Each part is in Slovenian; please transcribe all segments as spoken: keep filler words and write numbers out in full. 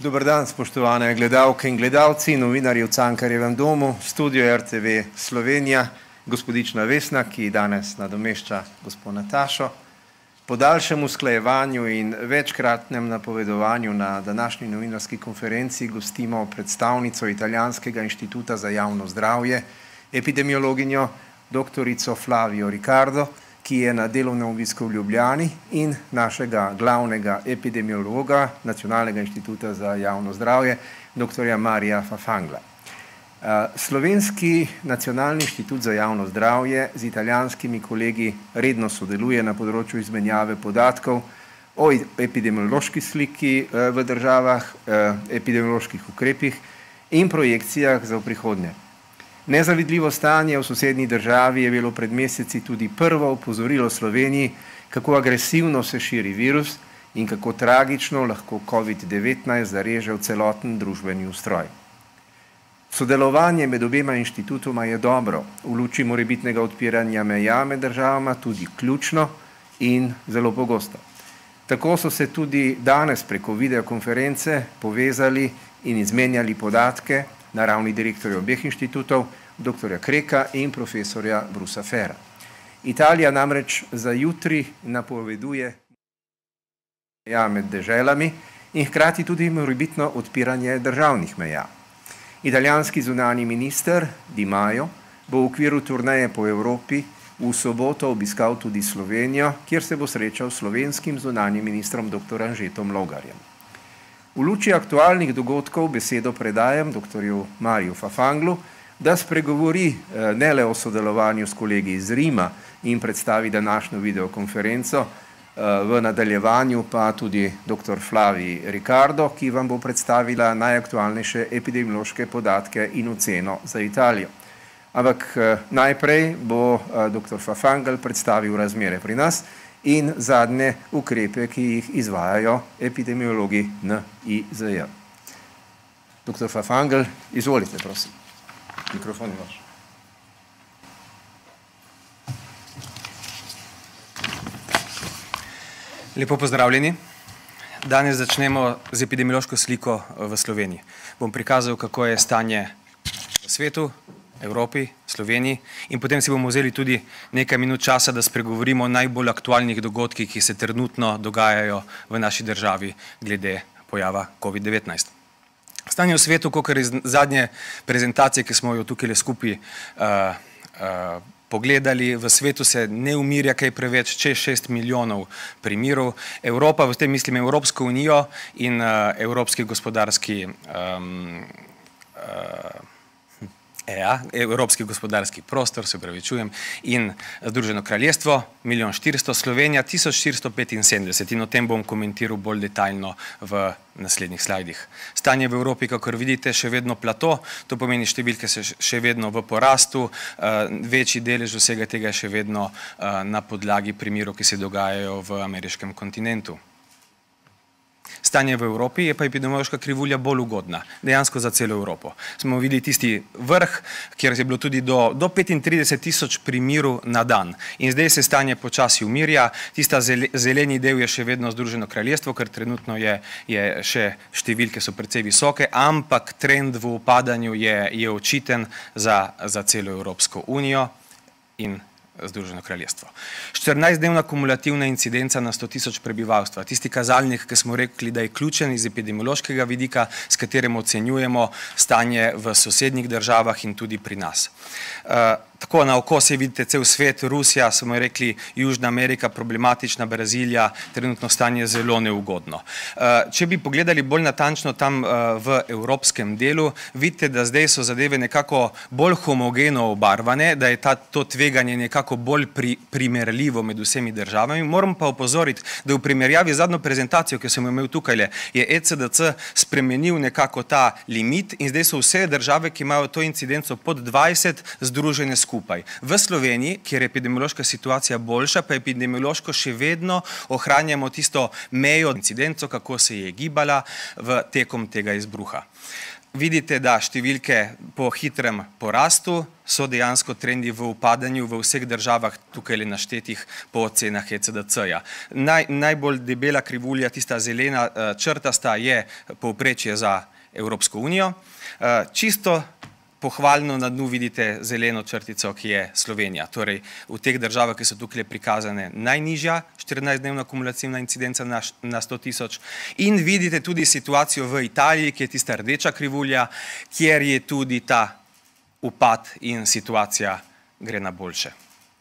Dober dan, spoštovane gledalke in gledalci, novinarji v Cankarjevem domu, studio R T V Slovenija, gospodična Vesna, ki danes nadomešča gospod Natašo. Po daljšem usklajevanju in večkratnem napovedovanju na današnji novinarski konferenci gostimo predstavnico Italijanskega inštituta za javno zdravje, epidemiologinjo doktorico Flavio Ricardo, ki je na delovnem obisku v Ljubljani, in našega glavnega epidemiologa Nacionalnega inštituta za javno zdravje, doktorja Marija Fafangla. Slovenski Nacionalni inštitut za javno zdravje z italijanskimi kolegi redno sodeluje na področju izmenjave podatkov o epidemiološki sliki v državah, epidemioloških ukrepih in projekcijah za v prihodnje. Nezavidljivo stanje v sosednji državi je bilo pred meseci tudi prvo opozorilo Sloveniji, kako agresivno se širi virus in kako tragično lahko COVID devetnajst zareže v celoten družbeni ustroj. Sodelovanje med obema inštitutoma je dobro, v luči morebitnega odpiranja meja med državama tudi ključno in zelo pogosto. Tako so se tudi danes preko videokonference povezali in izmenjali podatke na ravni direktorja obeh inštitutov, doktorja Kreka in profesorja Brusa Fera. Italija namreč za jutri napoveduje meja med deželami in hkrati tudi morebitno odpiranje državnih meja. Italijanski zunanji minister Di Maio bo v okviru turneje po Evropi v soboto obiskal tudi Slovenijo, kjer se bo srečal s slovenskim zunanjim ministrom doktor Anžetom Logarjem. V luči aktualnih dogodkov besedo predajam doktorju Mariju Fafanglu, da spregovori ne le o sodelovanju s kolegi iz Rima in predstavi današnjo videokonferenco, v nadaljevanju pa tudi doktor Flavi Ricardo, ki vam bo predstavila najaktualnejše epidemiološke podatke in oceno za Italijo. Ampak najprej bo doktor Fafangl predstavil razmere pri nas in zadnje ukrepe, ki jih izvajajo epidemiologi N I Z J. doktor Fafangl, izvolite, prosim. Mikrofon je vaš. Lepo pozdravljeni. Danes začnemo z epidemiološko sliko v Sloveniji. Bom prikazal, kako je stanje v svetu, Evropi, Sloveniji, in potem si bomo vzeli tudi nekaj minut časa, da spregovorimo o najbolj aktualnih dogodkih, ki se trenutno dogajajo v naši državi glede pojava COVID devetnajst. Stanje v svetu, kakor iz zadnje prezentacije, ki smo jo tukaj skupaj uh, uh, pogledali, v svetu se ne umirja kaj preveč, čez šest milijonov primerov. Evropa, v tem mislim Evropsko unijo in uh, Evropski gospodarski um, uh, Ja, Evropski gospodarski prostor, se upravičujem, in Združeno kraljestvo, milijon štiristo, Slovenija, tisoč štiristo petinsedemdeset, in o tem bom komentiral bolj detaljno v naslednjih slajdih. Stanje v Evropi, kakor vidite, še vedno plato, to pomeni številke se še vedno v porastu, večji delež vsega tega je še vedno na podlagi primerov, ki se dogajajo v ameriškem kontinentu. Stanje v Evropi je pa epidemiološka krivulja bolj ugodna, dejansko za celo Evropo. Smo videli tisti vrh, kjer je bilo tudi do, do petintrideset tisoč primerov na dan. In zdaj se stanje počasi umirja, tista zeleni del je še vedno Združeno kraljestvo, ker trenutno je, je še številke so precej visoke, ampak trend v upadanju je, je očiten za, za celo Evropsko unijo in Združeno kraljestvo. štirinajstdnevna kumulativna incidenca na sto tisoč prebivalstva, tisti kazalnik, ki smo rekli, da je ključen iz epidemiološkega vidika, s katerim ocenjujemo stanje v sosednjih državah in tudi pri nas. Uh, Tako na oko se vidite cel svet, Rusija, smo rekli, Južna Amerika, problematična, Brazilija, trenutno stanje zelo neugodno. Če bi pogledali bolj natančno tam v evropskem delu, vidite, da zdaj so zadeve nekako bolj homogeno obarvane, da je ta, to tveganje nekako bolj pri, primerljivo med vsemi državami. Moram pa opozoriti, da v primerjavi z zadnjo prezentacijo, ki sem imel tukaj, je E C D C spremenil nekako ta limit in zdaj so vse države, ki imajo to incidenco pod dvajset, združene skupaj. Skupaj. V Sloveniji, kjer je epidemiološka situacija boljša, pa epidemiološko še vedno ohranjamo tisto mejo incidenco, kako se je gibala v tekom tega izbruha. vidite, da številke po hitrem porastu so dejansko trendi v upadanju v vseh državah, tukaj le naštetih po ocenah E C D C-ja. Naj, najbolj debela krivulja, tista zelena uh, črtasta, je povprečje za Evropsko unijo. Uh, čisto pohvalno na dnu vidite zeleno črtico, ki je Slovenija. Torej, v teh državah, ki so tukaj prikazane, najnižja štirinajstdnevna kumulativna incidenca na, na sto tisoč. In vidite tudi situacijo v Italiji, ki je tista rdeča krivulja, kjer je tudi ta upad in situacija gre na boljše.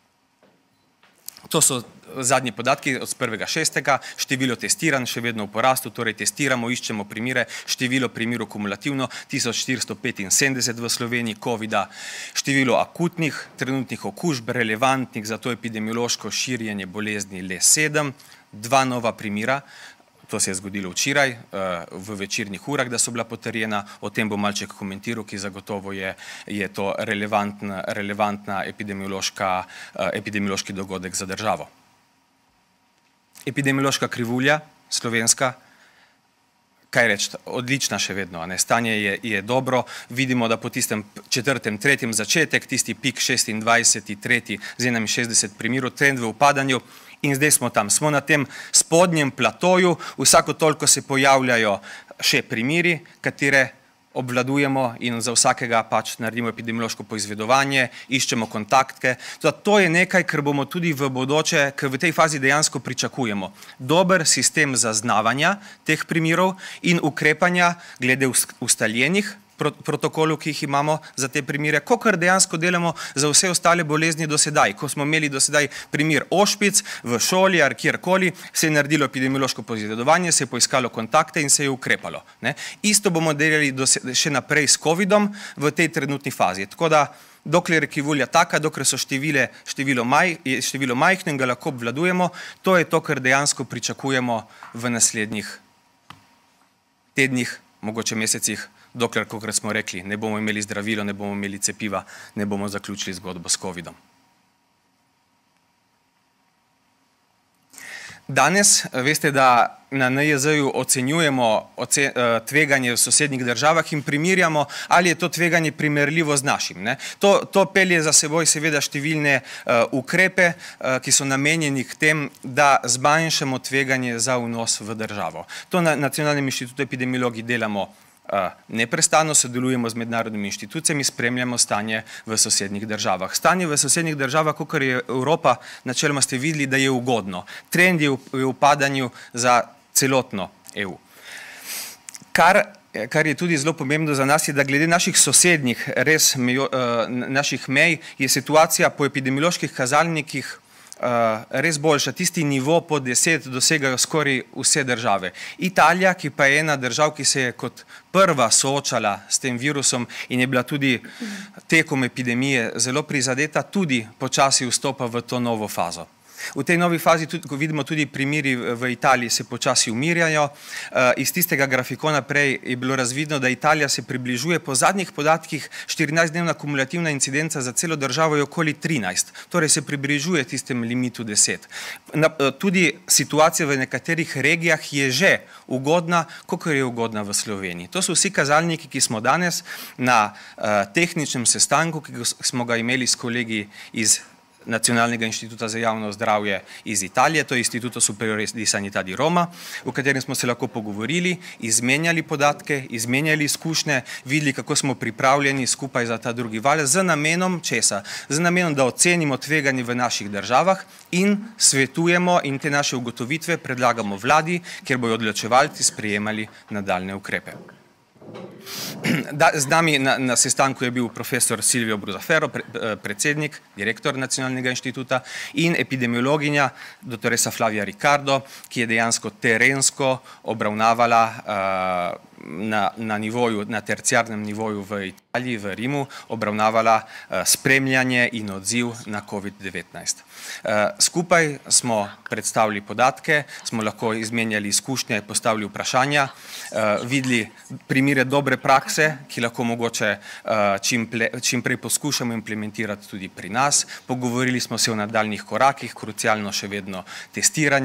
To so zadnji podatki od prvega šestega, število testiranj še vedno v porastu, torej testiramo, iščemo primere, število primerov kumulativno, tisoč štiristo petinsedemdeset v Sloveniji, covida, število akutnih, trenutnih okužb, relevantnih za to epidemiološko širjenje bolezni le sedem, dva nova primera, to se je zgodilo včeraj v večernih urah, da so bila potrjena, o tem bo malček komentiral, ki zagotovo je, je to relevantna, relevantna epidemiološka, epidemiološki dogodek za državo. Epidemiološka krivulja, slovenska, kaj reči, odlična še vedno, ne? Stanje je, je dobro, vidimo, da po tistem četrtem, tretjem začetek, tisti pik šestindvajseti tretji z enainšestdeset primerov, trend v upadanju in zdaj smo tam, smo na tem spodnjem platoju, vsako toliko se pojavljajo še primeri, katere obvladujemo in za vsakega pač naredimo epidemiološko poizvedovanje, iščemo kontaktke. To je nekaj, kar bomo tudi v bodoče, ker v tej fazi dejansko pričakujemo. Dober sistem zaznavanja teh primerov in ukrepanja glede ustaljenih protokolov, ki jih imamo za te primere, kakor dejansko delamo za vse ostale bolezni do sedaj. Ko smo imeli do sedaj primer ošpic v šoli ali kjerkoli, se je naredilo epidemiološko poizvedovanje, se je poiskalo kontakte in se je ukrepalo. Ne? Isto bomo delali še naprej s covidom v tej trenutni fazi. Tako da, dokler je krivulja taka, dokler so števile, število, maj, število majhno in ga lahko obvladujemo, to je to, kar dejansko pričakujemo v naslednjih tednih, mogoče mesecih, dokler, kakor smo rekli, ne bomo imeli zdravilo, ne bomo imeli cepiva, ne bomo zaključili zgodbo s covidom. Danes, veste, da na N I Z-ju ocenjujemo tveganje v sosednjih državah in primerjamo, ali je to tveganje primerljivo z našim. Ne? To, to pelje za seboj seveda številne uh, ukrepe, uh, ki so namenjeni k tem, da zmanjšamo tveganje za vnos v državo. To na Nacionalnem inštitutu epidemiologij delamo neprestano, sodelujemo z mednarodnimi inštitucijami, spremljamo stanje v sosednjih državah. Stanje v sosednjih državah, kakor je Evropa, načeloma ste videli, da je ugodno. Trend je v upadanju za celotno E U. Kar, kar je tudi zelo pomembno za nas, je, da glede naših sosednjih, res mejo, naših mej, je situacija po epidemioloških kazalnikih Uh, res boljša. Tisti nivo pod deset dosegajo skoraj vse države. Italija, ki pa je ena držav, ki se je kot prva soočala s tem virusom in je bila tudi tekom epidemije zelo prizadeta, tudi počasi vstopa v to novo fazo. V tej novi fazi, tudi, ko vidimo tudi primeri v Italiji, se počasi umirjajo. Iz tistega grafikona prej je bilo razvidno, da Italija se približuje, po zadnjih podatkih štirinajstdnevna kumulativna incidenca za celo državo je okoli trinajst, torej se približuje tistem limitu deset. Tudi situacija v nekaterih regijah je že ugodna, kakor je ugodna v Sloveniji. To so vsi kazalniki, ki smo danes na tehničnem sestanku, ki smo ga imeli s kolegi iz Nacionalnega inštituta za javno zdravje iz Italije, to je Istituto Superiore di Sanità di Roma, v katerem smo se lahko pogovorili, izmenjali podatke, izmenjali izkušnje, videli, kako smo pripravljeni skupaj za ta drugi val, z namenom česa? Z namenom, da ocenimo tveganje v naših državah in svetujemo in te naše ugotovitve predlagamo vladi, kjer bojo odločevalci sprejemali nadaljne ukrepe. Da, z nami na, na sestanku je bil profesor Silvio Brusaferro, pre, predsednik, direktor Nacionalnega inštituta in epidemiologinja doktorica Flavia Ricardo, ki je dejansko terensko obravnavala uh, na, na, nivoju, na terciarnem nivoju v Italiji, v Rimu, obravnavala uh, spremljanje in odziv na covid devetnajst. Uh, skupaj smo predstavili podatke, smo lahko izmenjali izkušnje, postavili vprašanja, uh, videli primere dobre prakse, ki lahko mogoče uh, čim, ple, čim prej poskušamo implementirati tudi pri nas. Pogovorili smo se o nadaljnih korakih, krucialno še vedno testiranje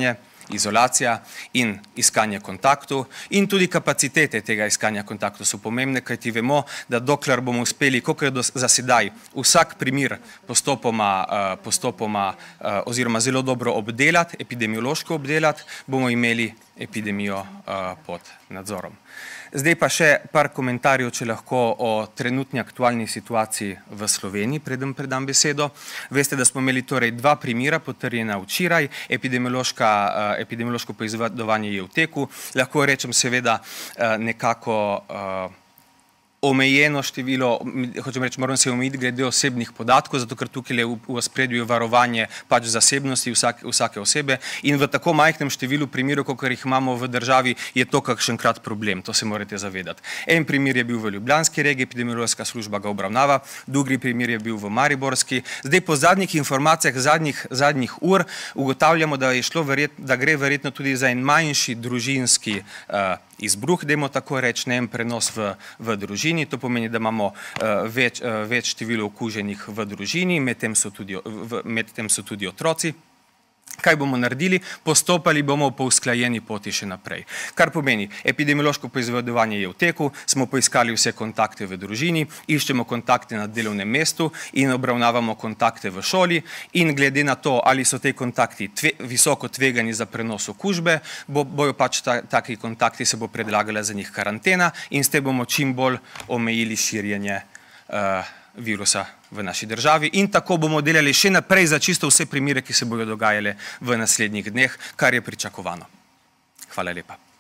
izolacija in iskanje kontaktov in tudi kapacitete tega iskanja kontaktov so pomembne, kajti vemo, da dokler bomo uspeli, kolikor je za sedaj, vsak primer postopoma, postopoma oziroma zelo dobro obdelati, epidemiološko obdelati, bomo imeli epidemijo pod nadzorom. Zdaj pa še par komentarjev, če lahko, o trenutni aktualni situaciji v Sloveniji, preden predam besedo. Veste, da smo imeli torej dva primera potrjena včeraj, epidemiološko poizvedovanje je v teku. Lahko rečem seveda nekako omejeno število, hočem reči, moram se omejiti glede osebnih podatkov, zato ker tukaj je v ospredju varovanje pač zasebnosti vsake osebe in v tako majhnem številu primerov, kakor jih imamo v državi, je to kakšenkrat problem, to se morate zavedati. En primer je bil v Ljubljanski regiji, epidemiološka služba ga obravnava, drugi primer je bil v Mariborski. Zdaj po zadnjih informacijah, zadnjih ur, ugotavljamo, da je šlo, da gre verjetno tudi za en manjši družinski izbruh, dajmo tako reči, ne en prenos v družini, to pomeni, da imamo več število okuženih v družini, medtem so tudi otroci. Kaj bomo naredili? Postopali bomo po usklajeni poti še naprej. Kar pomeni, epidemiološko poizvedovanje je v teku, smo poiskali vse kontakte v družini, iščemo kontakte na delovnem mestu in obravnavamo kontakte v šoli in glede na to, ali so te kontakti visoko tvegani za prenos okužbe, bojo pač taki kontakti, se bo predlagala za njih karantena in s tem bomo čim bolj omejili širjenje virusa v naši državi in tako bomo delali še naprej za čisto vse primere, ki se bojo dogajale v naslednjih dneh, kar je pričakovano. Hvala lepa.